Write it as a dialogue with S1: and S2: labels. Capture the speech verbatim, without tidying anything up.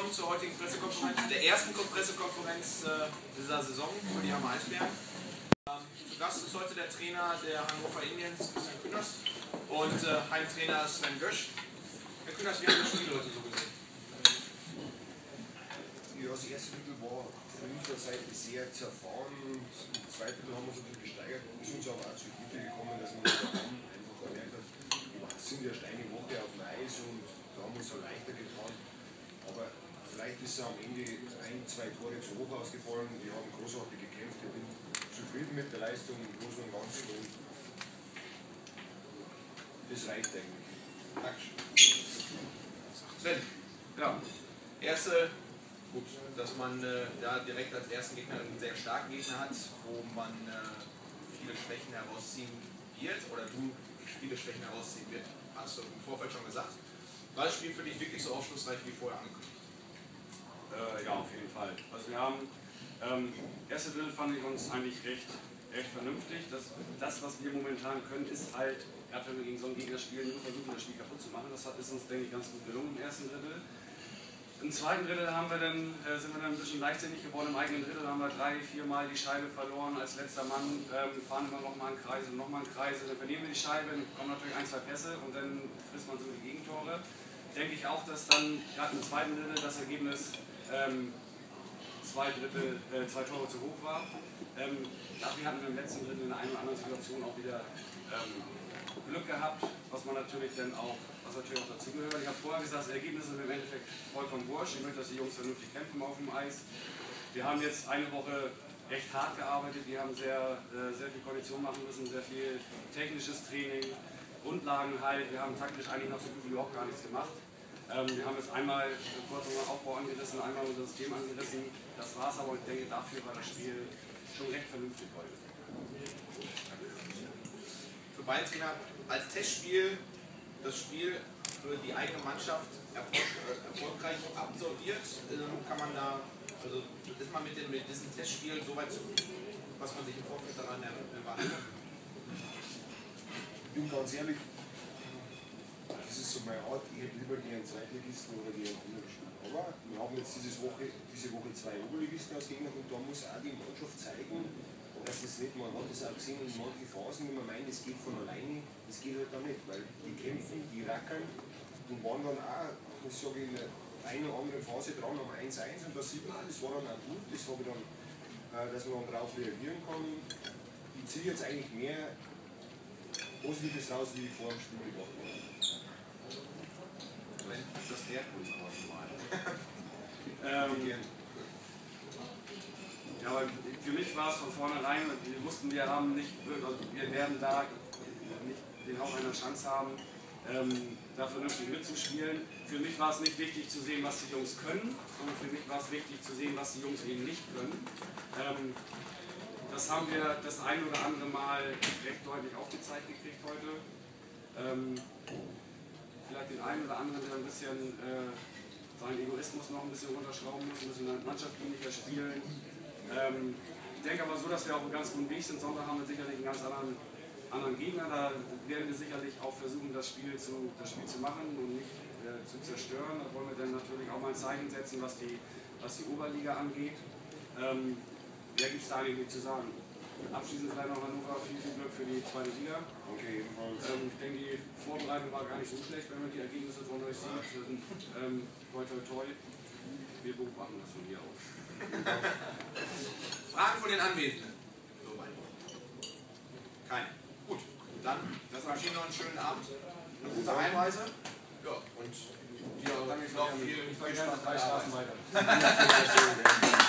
S1: willkommen zur heutigen Pressekonferenz, der ersten Pressekonferenz äh, dieser Saison für die Hammer Eisbären. Ähm, zu Gast ist heute der Trainer der Hannover Indians, Christian Kühners, und äh, Heimtrainer Sven Gösch. Herr Kühners, wie haben das Spiel heute so gesehen?
S2: Ja, das erste Drittel war von unserer Seite sehr zerfahren. Im zweiten Drittel haben wir uns ein bisschen gesteigert. Es ist uns aber auch zugute gekommen, dass wir uns einfach gemerkt haben, es sind ja eine Woche auf dem Eis und da haben wir uns so leichter getan. Aber vielleicht ist es am Ende ein, zwei Tore zu hoch ausgefallen. Wir haben großartig gekämpft. Ich bin zufrieden mit der Leistung im Großen und Ganzen. Und das reicht eigentlich.
S1: Dankeschön. Sven, ja, erste, gut, dass man äh, da direkt als ersten Gegner einen sehr starken Gegner hat, wo man äh, viele Schwächen herausziehen wird, oder du viele Schwächen herausziehen wird, hast du im Vorfeld schon gesagt. War das Spiel für dich wirklich so aufschlussreich wie vorher angekündigt?
S3: Äh, ja, auf jeden Fall. Also wir haben, ähm, erste Drittel fand ich uns eigentlich recht, recht vernünftig. Das, das, was wir momentan können, ist halt, gerade wenn wir gegen so einen Gegner spielen, nur versuchen, das Spiel kaputt zu machen. Das hat, ist uns, denke ich, ganz gut gelungen im ersten Drittel. Im zweiten Drittel haben wir dann, äh, sind wir dann ein bisschen leichtsinnig geworden. Im eigenen Drittel haben wir drei, vier Mal die Scheibe verloren. Als letzter Mann ähm, fahren wir nochmal einen Kreis und nochmal einen Kreis. Dann verlieren wir die Scheibe, dann kommen natürlich ein, zwei Pässe und dann frisst man so die Gegentore. Denke ich auch, dass dann gerade im zweiten Drittel das Ergebnis ähm, zwei, Drittel, äh, zwei Tore zu hoch war. Ähm, dafür hatten wir im letzten Drittel in einer oder anderen Situation auch wieder ähm, Glück gehabt, was man natürlich dann auch, was natürlich auch dazugehört. Ich habe vorher gesagt, das Ergebnis ist im Endeffekt vollkommen wurscht. Ich möchte, dass die Jungs vernünftig kämpfen auf dem Eis. Wir haben jetzt eine Woche recht hart gearbeitet, wir haben sehr, äh, sehr viel Kondition machen müssen, sehr viel technisches Training, Grundlagen halt. Wir haben taktisch eigentlich noch so gut wie überhaupt gar nichts gemacht. Ähm, wir haben jetzt einmal kurz unseren Aufbau angerissen, einmal unser System angerissen. Das war es, aber ich denke, dafür war das Spiel schon recht vernünftig heute.
S1: Für beide Trainer als Testspiel das Spiel für die eigene Mannschaft erfolg, äh, erfolgreich absolviert. Ähm, kann man da, also ist man mit, dem, mit diesem Testspiel so weit zufrieden, was man sich im Vorfeld daran erwartet hat?
S2: Ich bin ganz ehrlich, das ist so meine Art, ich hätte lieber gegen einen Zweitligisten oder gegen einen Gegner gespielt. Aber wir haben jetzt dieses Woche, diese Woche zwei Oberligisten als Gegner und da muss auch die Mannschaft zeigen, dass das nicht, man hat das auch gesehen in manchen Phasen, wo man meint, es geht von alleine, das geht halt da nicht, weil die kämpfen, die rackern und waren dann auch, ich sage, in einer oder anderen Phase dran am eins eins und da sieht man, das war dann auch gut, das habe ich dann, dass man dann darauf reagieren kann. Ich ziehe jetzt eigentlich mehr Positives raus, wie ich vor dem Spiel gedacht habe.
S1: Ist das der Kunst mal?
S3: ähm, ja, aber für mich war es von vornherein, wir wussten, wir haben nicht, also wir werden da nicht den Hauch einer Chance haben, ähm, da vernünftig mitzuspielen. Für mich war es nicht wichtig zu sehen, was die Jungs können, sondern für mich war es wichtig zu sehen, was die Jungs eben nicht können. Ähm, das haben wir das ein oder andere Mal recht deutlich aufgezeigt gekriegt heute. Ähm, vielleicht den einen oder anderen, der ein bisschen äh, seinen Egoismus noch ein bisschen runterschrauben muss, ein bisschen mannschaftsdienlicher spielen. Ähm, ich denke aber so, dass wir auf einem ganz guten Weg sind. Sonntag haben wir sicherlich einen ganz anderen, anderen Gegner. Da werden wir sicherlich auch versuchen, das Spiel zu, das Spiel zu machen und nicht äh, zu zerstören. Da wollen wir dann natürlich auch mal ein Zeichen setzen, was die, was die Oberliga angeht. Ähm, mehr gibt es da eigentlich nicht zu sagen. Abschließend vielleicht noch Hannover, viel, viel Glück für die zweite Liga.
S2: Okay, ebenfalls.
S3: Ähm, ich denke, die Vorbereitung war gar nicht so schlecht, wenn man die Ergebnisse von euch sieht. Ähm, toi, toi, toi. Wir beobachten das von hier aus.
S1: Fragen von den Anwesenden? Soweit. Keine. Gut, dann wünschen Ihnen noch einen schönen Abend, eine gute Heimreise. Ja, und dir auch, dann viel, viel Spaß.
S3: Drei Straßen weiter.